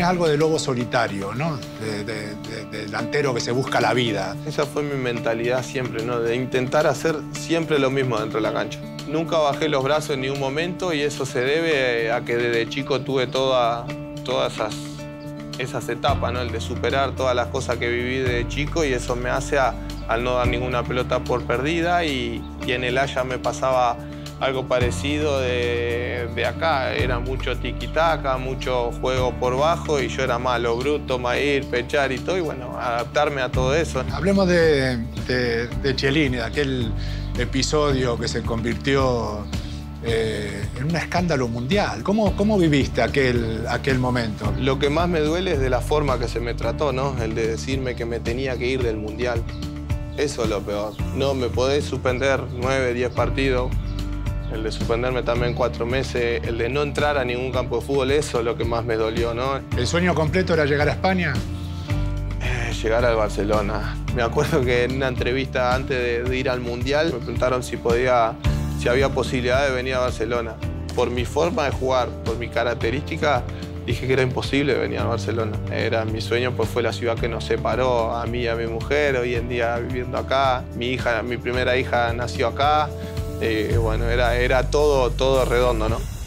tenés algo de lobo solitario, ¿no? De delantero que se busca la vida. Esa fue mi mentalidad siempre, ¿no? De intentar hacer siempre lo mismo dentro de la cancha. Nunca bajé los brazos en ningún momento y eso se debe a que desde chico tuve todas esas etapas, ¿no? El de superar todas las cosas que viví de chico y eso me hace al no dar ninguna pelota por perdida y en el Haya me pasaba algo parecido de acá. Era mucho tiquitaca, mucho juego por bajo y yo era malo, bruto, maír, pechar y todo y bueno, adaptarme a todo eso. Hablemos de Chiellini, de aquel episodio que se convirtió en un escándalo mundial. ¿Cómo viviste aquel momento? Lo que más me duele es de la forma que se me trató, ¿no? El de decirme que me tenía que ir del Mundial. Eso es lo peor. No me podés suspender 9, 10 partidos. El de suspenderme también 4 meses. El de no entrar a ningún campo de fútbol, eso es lo que más me dolió, ¿no? ¿El sueño completo era llegar a España? Llegar al Barcelona. Me acuerdo que en una entrevista antes de ir al Mundial me preguntaron si había posibilidad de venir a Barcelona. Por mi forma de jugar, por mi característica, dije que era imposible venir a Barcelona. Era mi sueño, pues fue la ciudad que nos separó a mí y a mi mujer, hoy en día viviendo acá. Mi primera hija nació acá. Bueno, era todo redondo, ¿no?